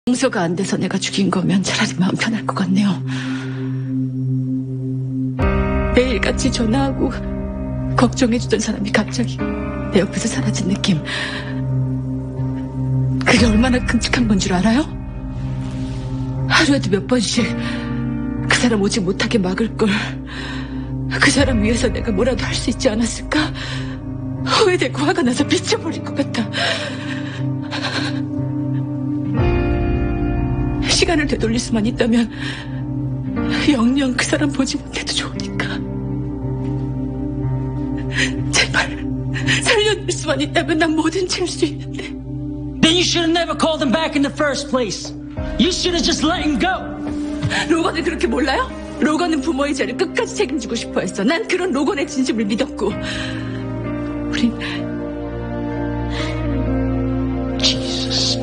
용서가 안 돼서 내가 죽인 거면 차라리 마음 편할 것 같네요. 매일같이 전화하고 걱정해주던 사람이 갑자기 내 옆에서 사라진 느낌. 그게 얼마나 끔찍한 건 줄 알아요? 하루에도 몇 번씩 그 사람 오지 못하게 막을 걸. 그 사람 위해서 내가 뭐라도 할 수 있지 않았을까? 후회되고 화가 나서 미쳐버릴 것 같아. 시간을 되돌릴 수만 있다면 영영 그 사람 보지 못해도 좋으니까. 제발 살려줄 수만 있다면 난 뭐든지 할 수 있는데. Then you should have never called him back in the first place. You should have just let him go. 로건을 그렇게 몰라요? 로건은 부모의 죄를 끝까지 책임지고 싶어 했어. 난 그런 로건의 진심을 믿었고. 우린 Jesus.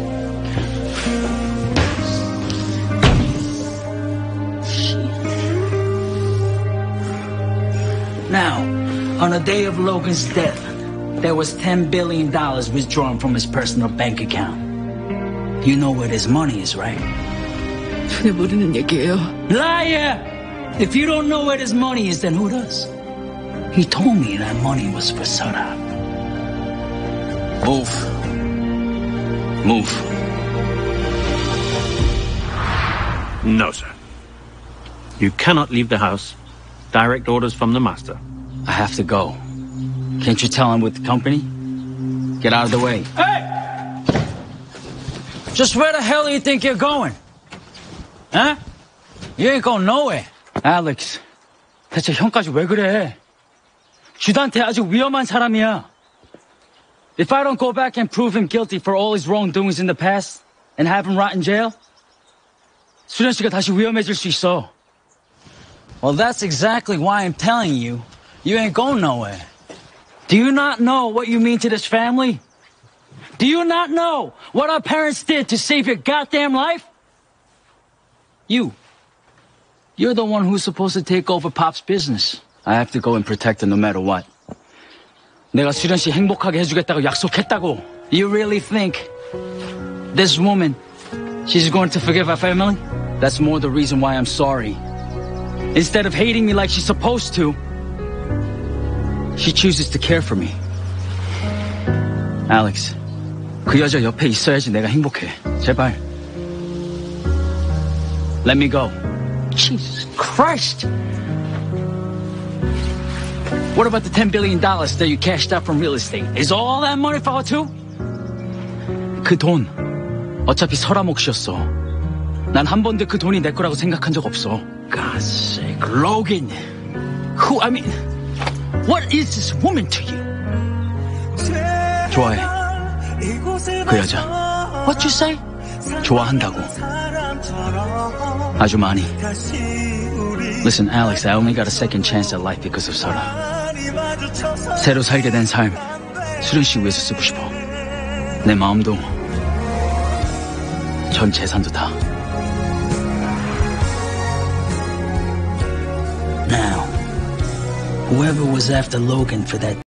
Now, on the day of Logan's death, there was $10 billion withdrawn from his personal bank account. You know where this money is, right? 전혀 모르는 얘기예요. Liar! If you don't know where this money is, then who does? He told me that money was for Sarah. Move. Move. No, sir. You cannot leave the house. Direct orders from the master. I have to go. Can't you tell I'm with the company? Get out of the way. Hey! Just where the hell do you think you're going? Huh? You ain't going nowhere. Alex, 대체 형까지 왜 그래? 주단태 아주 위험한 사람이야. If I don't go back and prove him guilty for all his wrongdoings in the past and have him rot in jail, 수련 씨가 다시 위험해질 수 있어. Well, that's exactly why I'm telling you, you ain't going nowhere. Do you not know what you mean to this family? Do you not know what our parents did to save your goddamn life? You're the one who's supposed to take over Pop's business. I have to go and protect her no matter what. 내가 수련 씨 행복하게 해주겠다고 약속했다고. You really think this woman, she's going to forgive our family? That's more the reason why I'm sorry. Instead of hating me like she's supposed to, she chooses to care for me. Alex, 그 여자 옆에 있어야지 내가 행복해. 제발. Let me go. Jesus Christ! What about the $10 billion that you cashed out from real estate? Is all that money for her too? 그 돈 어차피 설아 몫이었어. 난 한 번도 그 돈이 내 거라고 생각한 적 없어. God's sake, Logan. What is this woman to you? 좋아해. 그 여자. What you say? 좋아한다고. 아주 많이. Listen, Alex, I only got a second chance at life because of Sarah. 새로 살게 된 삶, 수련 씨 위해서 쓰고 싶어. 내 마음도, 전 재산도 다. Now, whoever was after Logan for that